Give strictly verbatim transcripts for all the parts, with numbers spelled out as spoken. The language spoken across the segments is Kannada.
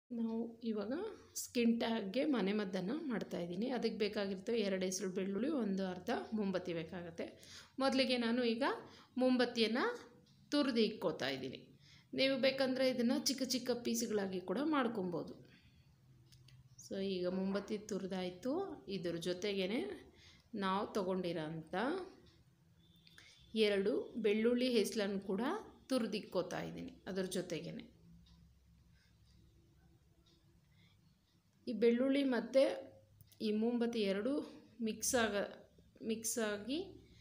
ನಾವು ಇವಾಗ ಸ್ಕಿನ್ ಟ್ಯಾಗ್ಗೆ ಮನೆ ಮದ್ದನ್ನು ಮಾಡ್ತಾಯಿದ್ದೀನಿ. ಅದಕ್ಕೆ ಬೇಕಾಗಿರ್ತವೆ ಎರಡು ಹೆಸರು ಬೆಳ್ಳುಳ್ಳಿ, ಒಂದು ಅರ್ಧ ಮೊಂಬತ್ತಿ ಬೇಕಾಗುತ್ತೆ. ಮೊದಲಿಗೆ ನಾನು ಈಗ ಮೊಂಬತ್ತಿಯನ್ನು ತುರಿದು ಇಟ್ಕೋತಾ ಇದ್ದೀನಿ. ನೀವು ಬೇಕಂದರೆ ಇದನ್ನು ಚಿಕ್ಕ ಚಿಕ್ಕ ಪೀಸ್ಗಳಾಗಿ ಕೂಡ ಮಾಡ್ಕೊಬೋದು. ಸೊ ಈಗ ಮೊಂಬತ್ತಿ ತುರಿದಾಯಿತು. ಇದ್ರ ಜೊತೆಗೇ ನಾವು ತೊಗೊಂಡಿರೋ ಅಂಥ ಎರಡು ಬೆಳ್ಳುಳ್ಳಿ ಹೆಸಲನ್ನು ಕೂಡ ತುರಿದಿಕ್ಕೋತಾ ಇದ್ದೀನಿ. ಅದ್ರ ಜೊತೆಗೇ ಈ ಬೆಳ್ಳುಳ್ಳಿ ಮತ್ತು ಈ ಮೊಂಬತ್ತಿ ಎರಡು ಮಿಕ್ಸ್ ಆಗ ಮಿಕ್ಸ್ ಆಗಿ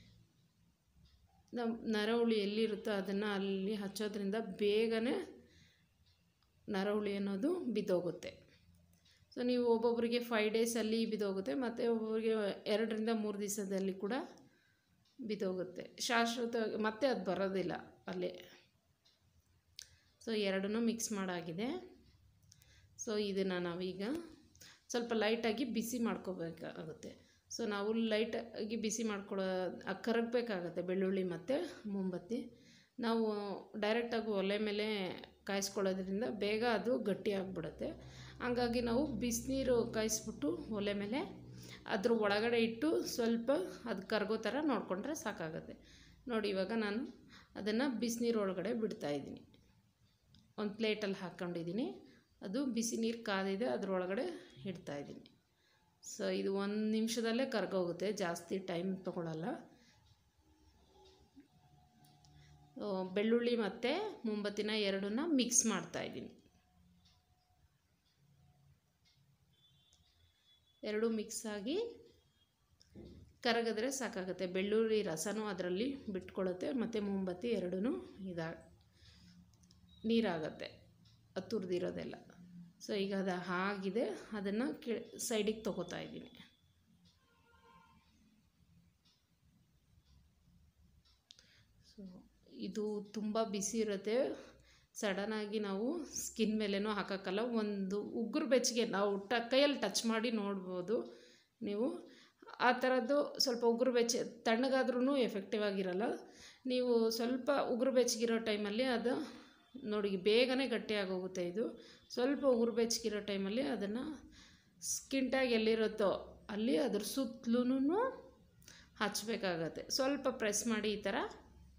ನಮ್ಮ ನರಹುಳಿ ಎಲ್ಲಿರುತ್ತೋ ಅದನ್ನು ಅಲ್ಲಿ ಹಚ್ಚೋದ್ರಿಂದ ಬೇಗನೆ ನರಹುಳಿ ಅನ್ನೋದು ಬಿದ್ದೋಗುತ್ತೆ. ಸೊ ನೀವು ಒಬ್ಬೊಬ್ಬರಿಗೆ ಫೈವ್ ಡೇಸಲ್ಲಿ ಬಿದ್ದೋಗುತ್ತೆ, ಮತ್ತು ಒಬ್ಬೊಬ್ಬರಿಗೆ ಎರಡರಿಂದ ಮೂರು ದಿವಸದಲ್ಲಿ ಕೂಡ ಬಿದ್ದೋಗುತ್ತೆ. ಶಾಶ್ವತವಾಗಿ ಮತ್ತೆ ಅದು ಬರೋದಿಲ್ಲ ಅಲ್ಲೇ. ಸೊ ಎರಡನ್ನೂ ಮಿಕ್ಸ್ ಮಾಡಾಗಿದೆ. ಸೊ ಇದನ್ನು ನಾವೀಗ ಸ್ವಲ್ಪ ಲೈಟಾಗಿ ಬಿಸಿ ಮಾಡ್ಕೋಬೇಕಾಗುತ್ತೆ. ಸೊ ನಾವು ಲೈಟಾಗಿ ಬಿಸಿ ಮಾಡ್ಕೊಳ್ಳೋ ಕರಗಬೇಕಾಗತ್ತೆ ಬೆಳ್ಳುಳ್ಳಿ ಮತ್ತು ಮೊಂಬತ್ತಿ. ನಾವು ಡೈರೆಕ್ಟಾಗಿ ಒಲೆ ಮೇಲೆ ಕಾಯಿಸ್ಕೊಳ್ಳೋದ್ರಿಂದ ಬೇಗ ಅದು ಗಟ್ಟಿಯಾಗಿಬಿಡುತ್ತೆ. ಹಂಗಾಗಿ ನಾವು ಬಿಸಿನೀರು ಕಾಯಿಸ್ಬಿಟ್ಟು ಒಲೆ ಮೇಲೆ ಅದ್ರ ಒಳಗಡೆ ಇಟ್ಟು ಸ್ವಲ್ಪ ಅದು ಕರಗೋ ಥರ ನೋಡಿಕೊಂಡ್ರೆ ಸಾಕಾಗುತ್ತೆ. ನೋಡಿ ಇವಾಗ ನಾನು ಅದನ್ನು ಬಿಸಿನೀರು ಒಳಗಡೆ ಬಿಡ್ತಾಯಿದ್ದೀನಿ. ಒಂದು ಪ್ಲೇಟಲ್ಲಿ ಹಾಕ್ಕೊಂಡಿದ್ದೀನಿ. ಅದು ಬಿಸಿ ನೀರು ಕಾದಿದೆ, ಅದರೊಳಗಡೆ ಇಡ್ತಾಯಿದ್ದೀನಿ. ಸೊ ಇದು ಒಂದು ನಿಮಿಷದಲ್ಲೇ ಕರಗೋಗುತ್ತೆ, ಜಾಸ್ತಿ ಟೈಮ್ ತೊಗೊಳ್ಳಲ್ಲ. ಬೆಳ್ಳುಳ್ಳಿ ಮತ್ತು ಮೊಂಬತ್ತಿನ ಎರಡನ್ನ ಮಿಕ್ಸ್ ಮಾಡ್ತಾಯಿದ್ದೀನಿ. ಎರಡು ಮಿಕ್ಸ್ ಆಗಿ ಕರಗಿದ್ರೆ ಸಾಕಾಗುತ್ತೆ. ಬೆಳ್ಳುಳ್ಳಿ ರಸನೂ ಅದರಲ್ಲಿ ಬಿಟ್ಕೊಳ್ಳುತ್ತೆ, ಮತ್ತು ಮೊಂಬತ್ತಿ ಎರಡೂ ಇದಾ ನೀರಾಗತ್ತೆ ಅದು ತುರಿದಿರೋದೆಲ್ಲ. ಸೊ ಈಗ ಅದು ಆಗಿದೆ, ಅದನ್ನು ಕೆ ಸೈಡಿಗೆ ತೊಗೋತಾ ಇದ್ದೀನಿ. ಸೊ ಇದು ತುಂಬ ಬಿಸಿ ಇರುತ್ತೆ. ಸಡನ್ನಾಗಿ ನಾವು ಸ್ಕಿನ್ ಮೇಲೇನೂ ಹಾಕೋಕ್ಕಲ್ಲ. ಒಂದು ಉಗುರು ಬೆಚ್ಚಗೆ ನಾವು ಟ ಕೈಯಲ್ಲಿ ಟಚ್ ಮಾಡಿ ನೋಡ್ಬೋದು ನೀವು. ಆ ಥರದ್ದು ಸ್ವಲ್ಪ ಉಗುರು ಬೆಚ್ಚ ತಣ್ಣಗಾದ್ರೂ ಎಫೆಕ್ಟಿವ್ ಆಗಿರಲ್ಲ. ನೀವು ಸ್ವಲ್ಪ ಉಗುರು ಬೆಚ್ಚಗಿರೋ ಟೈಮಲ್ಲಿ ಅದು ನೋಡಿ ಬೇಗನೆ ಗಟ್ಟಿಯಾಗೋಗುತ್ತೆ. ಇದು ಸ್ವಲ್ಪ ಉಗುರು ಬೆಚ್ಚಗಿರೋ ಟೈಮಲ್ಲಿ ಅದನ್ನು ಸ್ಕಿನ್ ಟ್ಯಾಗ್ ಎಲ್ಲಿರುತ್ತೋ ಅಲ್ಲಿ ಅದ್ರ ಸುತ್ತಲೂ ಹಚ್ಚಬೇಕಾಗತ್ತೆ. ಸ್ವಲ್ಪ ಪ್ರೆಸ್ ಮಾಡಿ ಈ ಥರ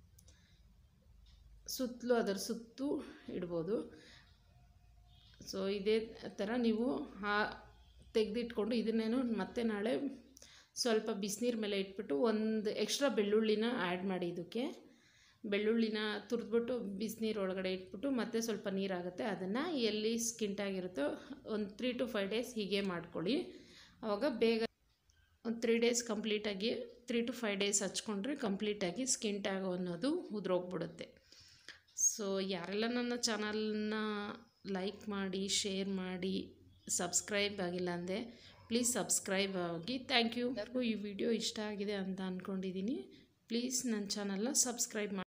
ಸುತ್ತಲೂ ಅದರ ಸುತ್ತು ಇಡ್ಬೋದು. ಸೊ ಇದೇ ಥರ ನೀವು ಹಾ ತೆಗೆದಿಟ್ಕೊಂಡು ಇದನ್ನೇನು ಮತ್ತೆ ನಾಳೆ ಸ್ವಲ್ಪ ಬಿಸಿನೀರು ಮೇಲೆ ಇಟ್ಬಿಟ್ಟು ಒಂದು ಎಕ್ಸ್ಟ್ರಾ ಬೆಳ್ಳುಳ್ಳಿನ ಆ್ಯಡ್ ಮಾಡಿ. ಇದಕ್ಕೆ ಬೆಳ್ಳುಳ್ಳಿನ ತುರಿದ್ಬಿಟ್ಟು ಬಿಸಿನೀರು ಒಳಗಡೆ ಇಟ್ಬಿಟ್ಟು ಮತ್ತೆ ಸ್ವಲ್ಪ ನೀರಾಗುತ್ತೆ, ಅದನ್ನು ಎಲ್ಲಿ ಸ್ಕಿನ್ ಟ್ಯಾಗ್ ಇರುತ್ತೋ ಒಂದು ತ್ರೀ ಟು ಫೈವ್ ಡೇಸ್ ಹೀಗೆ ಮಾಡ್ಕೊಳ್ಳಿ. ಆವಾಗ ಬೇಗ ಒಂದು ತ್ರೀ ಡೇಸ್ ಕಂಪ್ಲೀಟಾಗಿ ತ್ರೀ ಟು ಫೈವ್ ಡೇಸ್ ಹಚ್ಕೊಂಡ್ರೆ ಕಂಪ್ಲೀಟಾಗಿ ಸ್ಕಿನ್ ಟ್ಯಾಗ್ ಅನ್ನೋದು ಉದುರೋಗ್ಬಿಡುತ್ತೆ. ಸೊ ಯಾರೆಲ್ಲ ನನ್ನ ಚಾನಲ್ನ ಲೈಕ್ ಮಾಡಿ, ಶೇರ್ ಮಾಡಿ, ಸಬ್ಸ್ಕ್ರೈಬ್ ಆಗಿಲ್ಲ ಅಂದರೆ ಪ್ಲೀಸ್ ಸಬ್ಸ್ಕ್ರೈಬ್ ಆಗಿ. Thank you. ಎಲ್ಲರಿಗೂ ಈ ವಿಡಿಯೋ ಇಷ್ಟ ಆಗಿದೆ ಅಂತ ಅಂದ್ಕೊಂಡಿದ್ದೀನಿ. ಪ್ಲೀಸ್ ನನ್ನ ಚಾನಲ್ನ ಸಬ್ಸ್ಕ್ರೈಬ್ ಮಾಡಿ.